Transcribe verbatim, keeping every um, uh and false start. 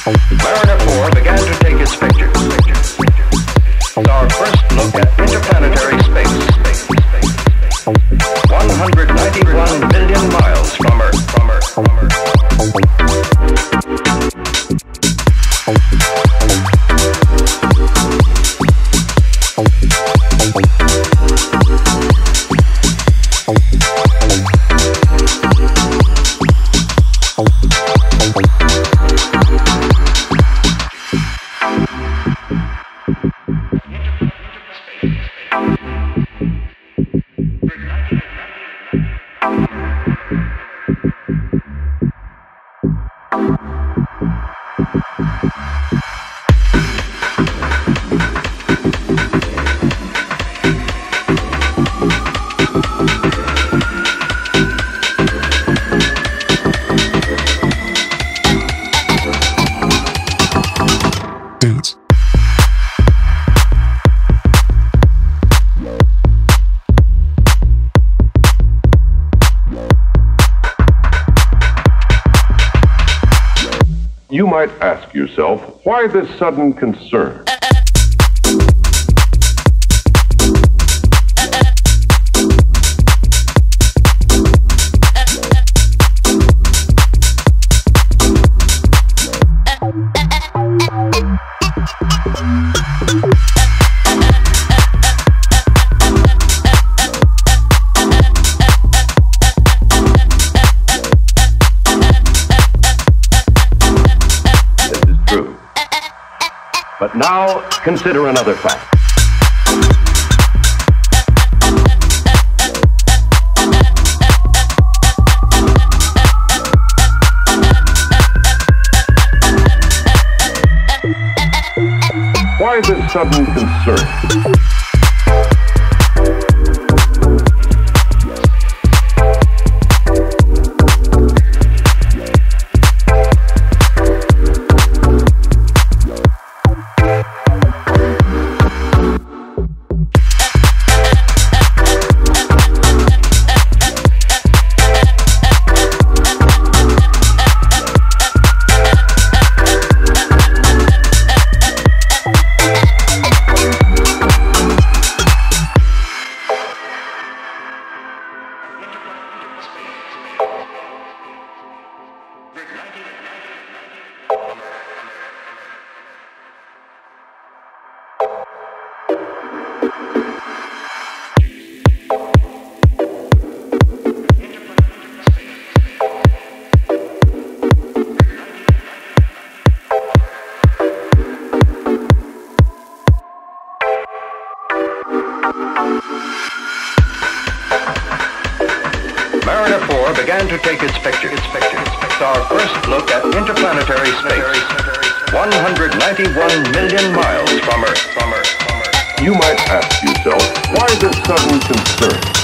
Mariner four began to take its pictures. It's our first look at interplanetary space. one hundred ninety-one million miles from Earth. From Earth. From Earth. Dudes. You might ask yourself, why this sudden concern? But now, consider another fact. Why this sudden concern? Mariner four began to take its pictures. It's our first look at interplanetary space. one hundred ninety-one million miles from Earth. From Earth. From Earth. You might ask yourself, why this sudden concern?